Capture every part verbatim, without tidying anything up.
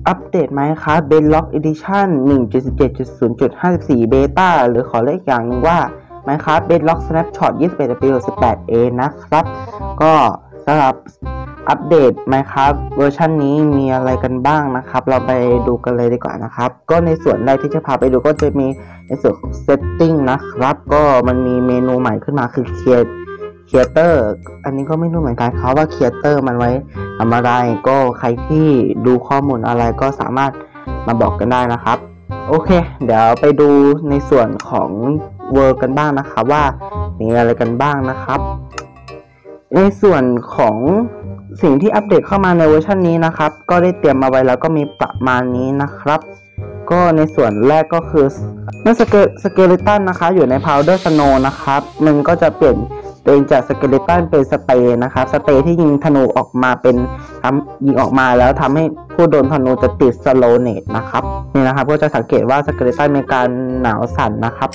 อัปเดตไหมครับ Bedrock Edition หนึ่งจุดสิบเจ็ดจุดศูนย์จุดห้าสิบสี่ Beta หรือขอเรียกอย่างหนึ่งว่า Minecraft Bedrock Snapshot ยี่สิบเอ็ด ดับเบิลยู สิบแปด เอ นะครับก็สำหรับอัปเดต Minecraft เวอร์ชันนี้มีอะไรกันบ้างนะครับเราไปดูกันเลยดีกว่านะครับก็ในส่วนแรกที่จะพาไปดูก็จะมีในส่วนของ Setting นะครับก็มันมีเมนูใหม่ขึ้นมาคือ Create Creator อันนี้ก็ไม่รู้เหมือนกันครับว่า Creator มันไว้ทำอะไรก็ใครที่ดูข้อมูลอะไรก็สามารถมาบอกกันได้นะครับโอเคเดี๋ยวไปดูในส่วนของ World กันบ้างนะครับว่ามีอะไรกันบ้างนะครับในส่วนของสิ่งที่อัปเดตเข้ามาในเวอร์ชันนี้นะครับก็ได้เตรียมมาไว้แล้วก็มีประมาณนี้นะครับก็ในส่วนแรกก็คือเมื่อสเกลสเกเลตันนะคะอยู่ใน Powder Snow นะครับมันก็จะเปลี่ยนตัวเองจากสเกเลตันเป็นสเตย์นะครับสเตย์ที่ยิงธนูออกมาเป็นทำยิงออกมาแล้วทำให้ผู้โดนธนูจะติดสโลเนตนะครับนี่นะครับก็จะสังเกตว่าสเกเลตันมีการหนาวสั่นนะครับ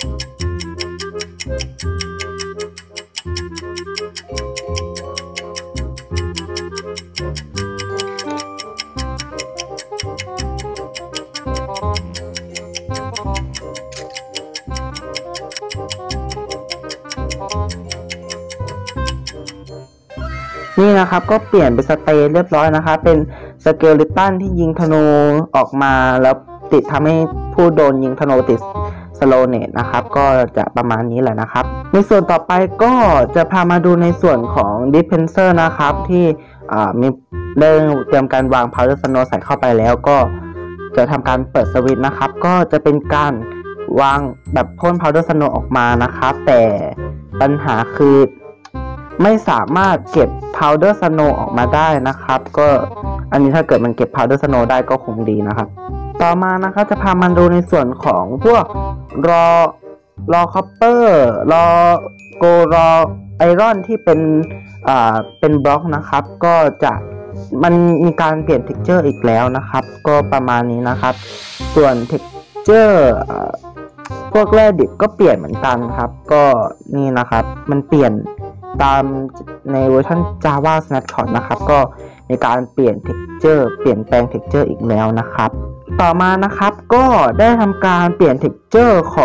นี่นะครับก็เปลี่ยนเป็นสเตย์เรียบร้อยนะครับเป็นสเกเลตันที่ยิงธนูออกมาแล้วติดทำให้ผู้โดนยิงธนูติดสโลเนตนะครับก็จะประมาณนี้แหละนะครับในส่วนต่อไปก็จะพามาดูในส่วนของดิสเพนเซอร์นะครับที่มีได้เตรียมการวาง Powder Snow ใส่เข้าไปแล้วก็จะทำการเปิดสวิตช์นะครับก็จะเป็นการวางแบบพ่น Powder Snow ออกมานะครับแต่ปัญหาคือไม่สามารถเก็บ Powder Snow ออกมาได้นะครับก็อันนี้ถ้าเกิดมันเก็บ Powder Snow ได้ก็คงดีนะครับต่อมานะครับจะพามันดูในส่วนของพวกรอรอคอปเปอร์รอโกรอไอรอนที่เป็นอ่าเป็นบล็อกนะครับก็จะมันมีการเปลี่ยน texture อีกแล้วนะครับก็ประมาณนี้นะครับส่วน texture พวกแร่ดิบก็เปลี่ยนเหมือนกันครับก็นี่นะครับมันเปลี่ยนตามในเวอร์ชัน Java Snapshot นะครับก็มีการเปลี่ยน texture เปลี่ยนแปลง texture อีกแล้วนะครับต่อมานะครับก็ได้ทำการเปลี่ยน texture ของ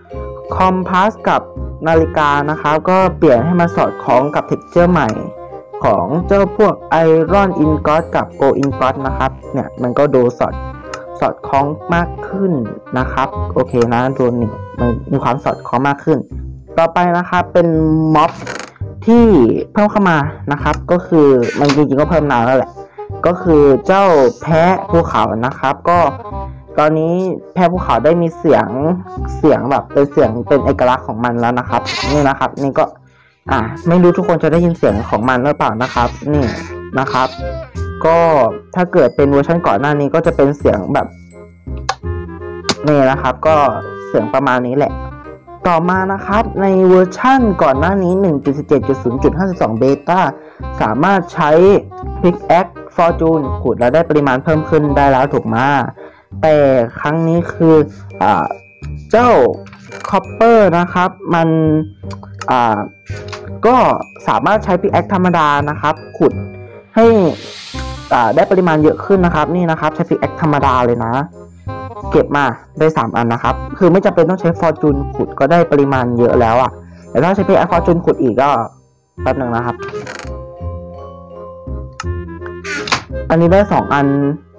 Compass กับนาฬิกานะครับก็เปลี่ยนให้มันสอดคล้องกับ texture ใหม่ของเจ้าพวก Iron Ingot กับ Gold Ingot นะครับเนี่ยมันก็ดูสอดสอดคล้องมากขึ้นนะครับโอเคนะตัวนี้มันมีความสอดคล้องมากขึ้นต่อไปนะครับเป็นม็อบที่เพิ่มเข้ามานะครับก็คือมันจริงๆก็เพิ่มนานแล้วแหละก็คือเจ้าแพะภูเขานะครับก็ตอนนี้แพะภูเขาได้มีเสียงเสียงแบบเป็นเสียงเป็นเอกลักษณ์ของมันแล้วนะครับนี่นะครับนี่ก็อ่าไม่รู้ทุกคนจะได้ยินเสียงของมันหรือเปล่านะครับนี่นะครับก็ถ้าเกิดเป็นเวอร์ชันก่อนหน้านี้ก็จะเป็นเสียงแบบนี่นะครับก็เสียงประมาณนี้แหละต่อมานะครับในเวอร์ชั่นก่อนหน้านี้ หนึ่งจุดสิบเจ็ดจุดศูนย์จุดห้าสิบสอง Beta สามารถใช้ Pickaxe Fortune ขุดแล้วได้ปริมาณเพิ่มขึ้นได้แล้วถูกไหมแต่ครั้งนี้คืออ่าเจ้า Copper นะครับมันอ่าก็สามารถใช้ Pickaxe ธรรมดานะครับขุดให้อ่าได้ปริมาณเยอะขึ้นนะครับนี่นะครับใช้ Pickaxe ธรรมดาเลยนะเก็บมาได้สามอันนะครับคือไม่จำเป็นต้องใช้ Fortune ขุดก็ได้ปริมาณเยอะแล้วอ่ะแต่ถ้าใช้ Pickaxe Fortune ขุดอีกก็แป๊บนึงนะครับอันนี้ได้สองอัน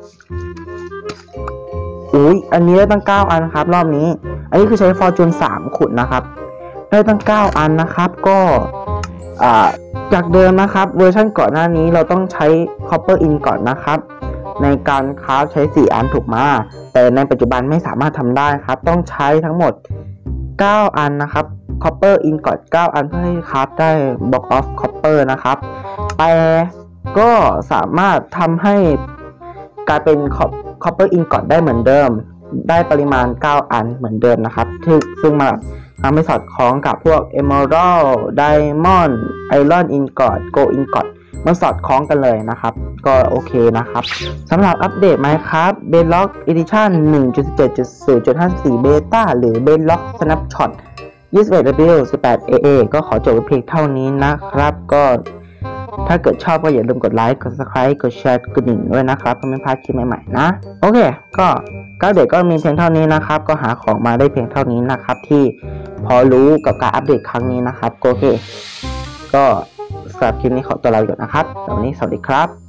อุ้ยอันนี้ได้ตั้งเก้าอันครับรอบนี้อันนี้คือใช้ Fortune สามขุดนะครับได้ตั้งเก้าอันนะครับก็อ่าจากเดิมนะครับเวอร์ชันก่อนหน้านี้เราต้องใช้ Copper In ก่อนนะครับในการคราฟใช้สี่อันถูกมาแต่ในปัจจุบันไม่สามารถทำได้ครับต้องใช้ทั้งหมดเก้าอันนะครับ Copper In ก่อนเก้าอันเพื่อให้คราฟได้ Block of Copper นะครับแต่ก็สามารถทำให้กลายเป็น Copper In ก่อนได้เหมือนเดิมได้ปริมาณเก้าอันเหมือนเดิมนะครับซึ่งมาทำให้สอดคล้องกับพวก Emerald Diamond Iron Ingot Gold Ingot มันสอดคล้องกันเลยนะครับก็โอเคนะครับสำหรับอัปเดต Minecraft Bedrock Edition หนึ่งจุดสิบเจ็ดจุดศูนย์จุดห้าสิบสี่ Beta หรือ Bedrock Snapshot ยี่สิบเอ็ด ดับเบิลยู สิบแปด เอ เอ ก็ขอจบเพียงเท่านี้นะครับก็ถ้าเกิดชอบก็อย่าลืมกดไลค์กด ซับสไครบ์ กดแชร์กดดิ่งด้วยนะครับเพื่อไม่พลาดคลิปใหม่ๆนะโอเคก็ก็เด็กก็มีเพียงเท่านี้นะครับก็หาของมาได้เพียงเท่านี้นะครับที่พอรู้กับการอัปเดตครั้งนี้นะครับโอเคก็สำหรับคลิปนี้ขอตัวลาไปก่อนนะครับวันนี้สวัสดีครับ